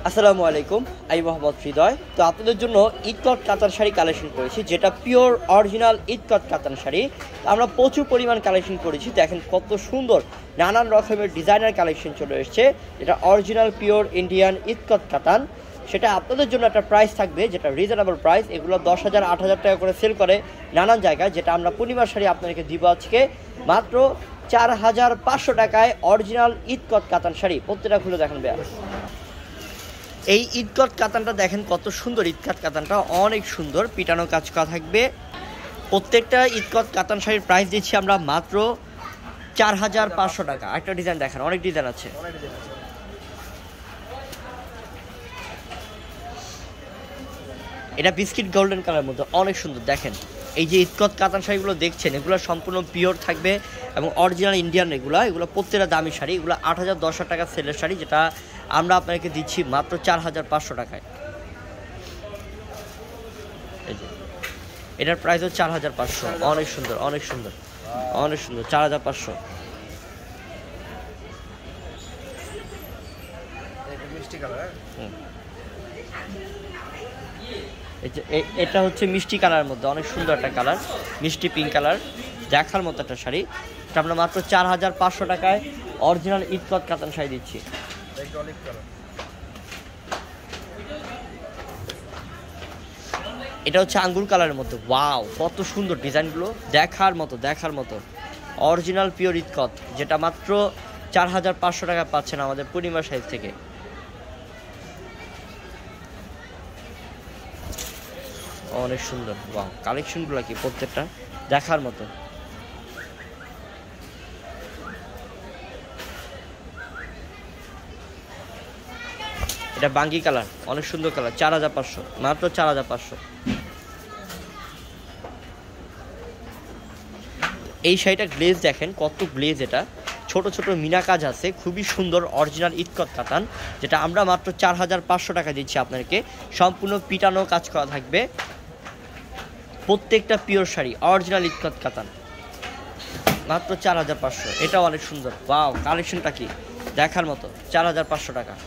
আসসালামু আলাইকুম, আমি মোহাম্মদ হৃদয়। তো আপনাদের জন্য ইদকট কাতান শাড়ি কালেকশন করেছি, যেটা পিওর অরিজিনাল ইদকট কাতান শাড়ি। আমরা প্রচুর পরিমাণ কালেকশন করেছি। দেখেন কত সুন্দর নানান রকমের ডিজাইনার কালেকশন চলে এসেছে, যেটা অরিজিনাল পিওর ইন্ডিয়ান ইদকট কাতান। সেটা আপনাদের জন্য একটা প্রাইস থাকবে, যেটা রিজনেবল প্রাইস। এগুলো 10,000 8,000 টাকা করে সেল করে নানান জায়গায়, যেটা আমরা পূর্ণিমার শাড়ি আপনাদেরকে দিব আজকে মাত্র 4,500 টাকায়। অরিজিনাল ইদকট কাতান শাড়ি প্রত্যেকটা খুলে দেখেন ভাইয়া। এই ইদকট কাতানটা দেখেন কত সুন্দর। ইদকট কাতানটা অনেক সুন্দর, পিটানো কাজ করা থাকবে। প্রত্যেকটা ইদকট কাতান শাড়ির প্রাইস দিচ্ছি আমরা মাত্র 4,500 টাকা। একটা ডিজাইন দেখেন, অনেক ডিজাইন আছে। এটা বিস্কিট গোল্ডেন কালারের মধ্যে অনেক সুন্দর। দেখেন এই যে ইদকট কাতান শাড়িগুলো দেখছেন, এগুলো সম্পূর্ণ পিওর থাকবে এবং অরিজিনাল ইন্ডিয়ান। এগুলো প্রত্যেকটা দামি শাড়ি। এগুলো 8,000 10,000 টাকা সেলের শাড়ি, যেটা আমরা আপনাকে দিচ্ছি মাত্র 4,500 টাকায়। এই যে এটার প্রাইস হচ্ছে 4,500। অনেক সুন্দর, অনেক সুন্দর, অনেক সুন্দর। 4,500। এটা হচ্ছে মিষ্টি কালারের মধ্যে অনেক সুন্দর একটা কালার, মিষ্টি পিঙ্ক কালার, দেখার মতো একটা শাড়ি। এটা আমরা মাত্র 4,500 টাকায় অরিজিনাল ইদকট কাতান শাড়ি দিচ্ছি। এটা হচ্ছে আঙ্গুর কালারের মধ্যে। ওয়াও, কত সুন্দর ডিজাইনগুলো, দেখার মতো, দেখার মতো। অরিজিনাল পিওর ইদকট, যেটা মাত্র 4,500 টাকা পাচ্ছেন আমাদের পূর্ণিমা শাড়ি থেকে। অনেক সুন্দর। ওয়াও, কালেকশনগুলো কি প্রত্যেকটা দেখার মতো। এটা বাঙ্গি কালার, অনেক সুন্দর কালার। 4,500, মাত্র 4,500। এই শাড়িটা গ্লেজ দেখেন কত গ্লেজ। এটা ছোট ছোট মিনা কাজ আছে, খুবই সুন্দর। অরিজিনাল ইদকট কাতান, যেটা আমরা মাত্র 4,500 টাকা দিচ্ছি আপনাদেরকে। সম্পূর্ণ পিটানো কাজ করা থাকবে, প্রত্যেকটা পিওর শাড়ি অরিজিনাল ইদকট কাতান, মাত্র 4,500। এটাও অনেক সুন্দর। ওয়াও, কালেকশনটা কি দেখার মতো। 4,500 টাকা।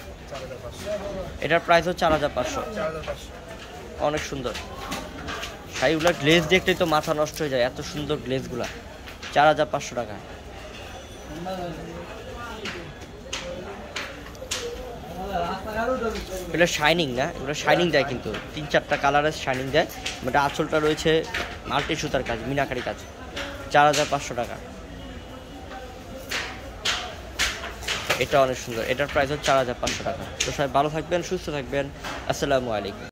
এটার প্রাইস হচ্ছে 4,500। অনেক সুন্দর শাড়িগুলো। গ্লেজ দেখলেই তো মাথা নষ্ট হয়ে যায়, এত সুন্দর গ্লেজগুলা। 4,500 টাকা। এটা শাইনিং না, এগুলো শাইনিং দেয়, কিন্তু 3-4টা কালারের শাইনিং দেয়। এটা আঁচলটা রয়েছে মাল্টি সুতার কাজ, মিনাকারি কাজ। 4,500 টাকা। এটা অনেক সুন্দর। এটার প্রাইস হচ্ছে 4,500 টাকা। তো সবাই ভালো থাকবেন, সুস্থ থাকবেন। আসসালামু আলাইকুম।